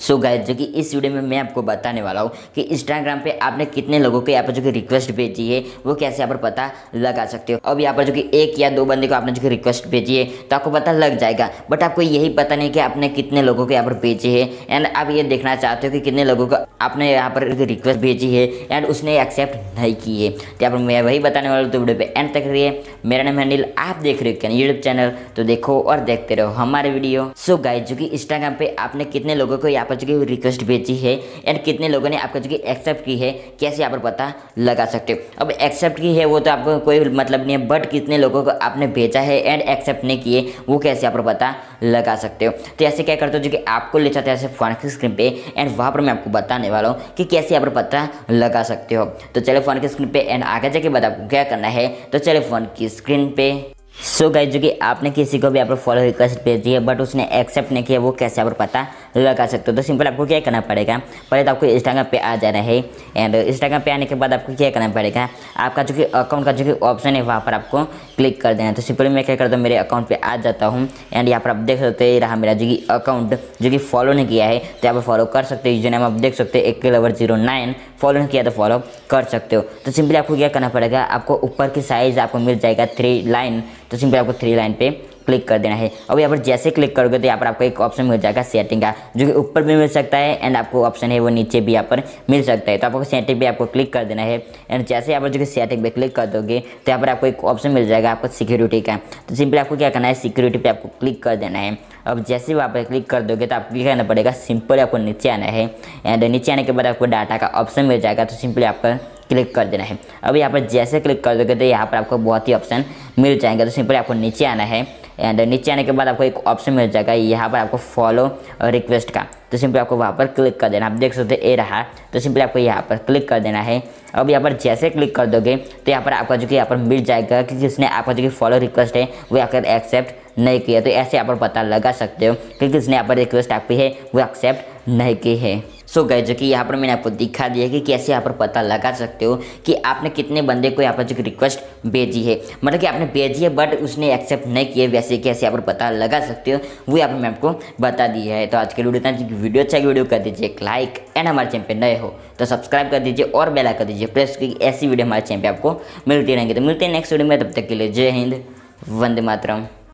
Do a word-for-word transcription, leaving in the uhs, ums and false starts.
So guys जो कि इस वीडियो में मैं आपको बताने वाला हूँ कि इंस्टाग्राम पे आपने कितने लोगों को यहाँ पर जो कि रिक्वेस्ट भेजी है वो कैसे यहाँ पर पता लगा सकते हो। अब यहाँ पर जो कि एक या दो बंदे को आपने जो कि रिक्वेस्ट भेजी है तो आपको पता लग जाएगा, बट आपको यही पता नहीं कि आपने कितने लोगों को यहाँ पर भेजी है एंड आप ये देखना चाहते हो कि कितने लोगों को आपने यहाँ पर रिक्वेस्ट भेजी है एंड उसने एक्सेप्ट नहीं की है। तो यहाँ पर मैं वही बताने वाला हूँ, तो वीडियो पे एंड तक रहिए। मेरा नाम है अनिल, आप देख रहे हो यूट्यूब चैनल, तो देखो और देखते रहो हमारे वीडियो। सो गाइस जो कि इंस्टाग्राम पे आपने कितने लोगों को यहाँ पर जो कि रिक्वेस्ट भेजी है एंड कितने लोगों ने आपका जो कि एक्सेप्ट की है कैसे यहाँ पर पता लगा सकते हो। अब एक्सेप्ट की है वो तो आपको कोई मतलब नहीं है, बट कितने लोगों को आपने भेजा है एंड एक्सेप्ट नहीं किए वो कैसे यहाँ पर पता लगा सकते हो। तो ऐसे क्या करते हो जो कि आपको ले जाते हैं ऐसे फोन की स्क्रीन पे एंड वहाँ पर मैं आपको बताने वाला हूँ कि कैसे यहाँ पर पता लगा सकते हो। तो चले फोन की स्क्रीन पे एंड आगे जाके बाद आपको क्या करना है, तो चले फोन की स्क्रीन पे। सो so गाइस जो कि आपने किसी को भी यहाँ पर फॉलो रिक्वेस्ट भेजी है बट उसने एक्सेप्ट नहीं किया वो कैसे यहाँ पर पता लगा सकते हो। तो सिंपल आपको क्या करना पड़ेगा, पहले तो आपको इंस्टाग्राम पे आ जाना है एंड इंस्टाग्राम पे आने के बाद आपको क्या करना पड़ेगा, आपका जो कि अकाउंट का जो कि ऑप्शन है वहाँ पर आपको क्लिक कर देना है। तो सिंपल मैं क्या करता हूँ, मेरे अकाउंट पे आ जाता हूँ एंड यहाँ पर आप देख सकते हैं रहा मेरा जो कि अकाउंट जो कि फॉलो नहीं किया है तो यहाँ पर फॉलो कर सकते हो। यूजर नेम आप देख सकते हैं एक लवर जीरो नाइन, फॉलो नहीं किया तो फॉलो कर सकते हो। तो सिंपली आपको क्या करना पड़ेगा, आपको ऊपर की साइज़ आपको मिल जाएगा थ्री लाइन, तो सिंपली आपको थ्री लाइन पे क्लिक कर देना है। अब यहाँ पर जैसे क्लिक करोगे तो यहाँ पर आपको एक ऑप्शन मिल जाएगा सेटिंग का, जो कि ऊपर भी मिल सकता है एंड आपको ऑप्शन है वो नीचे भी यहाँ पर मिल सकता है। तो आपको सेटिंग पे आपको क्लिक कर देना है एंड जैसे यहाँ पर जो कि सेटिंग पे क्लिक कर दोगे तो यहाँ पर आपको एक ऑप्शन मिल जाएगा आपको सिक्योरिटी का। तो सिंपली आपको क्या करना है, सिक्योरिटी पे आपको क्लिक कर देना है। अब जैसे वहाँ पर क्लिक कर दोगे तो आपको क्या करना पड़ेगा, सिंपल आपको नीचे आना है एंड नीचे आने के बाद आपको डाटा का ऑप्शन मिल जाएगा, तो सिंपली आपका क्लिक कर देना है। अब यहाँ पर जैसे क्लिक कर दोगे तो यहाँ पर आपको बहुत ही ऑप्शन मिल जाएंगे। तो सिंपली आपको नीचे आना है एंड नीचे आने के बाद आपको एक ऑप्शन मिल जाएगा यहाँ पर आपको फॉलो रिक्वेस्ट का, तो सिंपली आपको वहाँ पर क्लिक कर देना। आप देख सकते ए रहा, तो सिंपली आपको यहाँ पर क्लिक कर देना है। अब यहाँ पर जैसे क्लिक कर दोगे तो यहाँ पर आपका जो कि यहाँ पर मिल जाएगा कि जिसने आपका जो कि फॉलो रिक्वेस्ट है वो आकर एक्सेप्ट नहीं किया। तो ऐसे यहाँ पर पता लगा सकते हो कि किसने यहाँ पर रिक्वेस्ट आपकी है वो एक्सेप्ट नहीं की है। सो गाइस जो कि यहाँ पर मैंने आपको दिखा दिया कि कैसे यहाँ पर पता लगा सकते हो कि आपने कितने बंदे को यहाँ पर जो कि रिक्वेस्ट भेजी है, मतलब कि आपने भेजी है बट उसने एक्सेप्ट नहीं किए, वैसे कैसे यहाँ पर पता लगा सकते हो वो यहाँ पर मैं आपको बता दिया है। तो आज के वीडियो इतना, वीडियो अच्छा वीडियो कर दीजिए एक लाइक एंड हमारे चैनल पे नए हो तो सब्सक्राइब कर दीजिए और बेल कर दीजिए प्रेस की, ऐसी वीडियो हमारे चैनल पे आपको मिलती रहेंगी। तो मिलते हैं नेक्स्ट वीडियो में, तब तक के लिए जय हिंद, वंदे मातरम।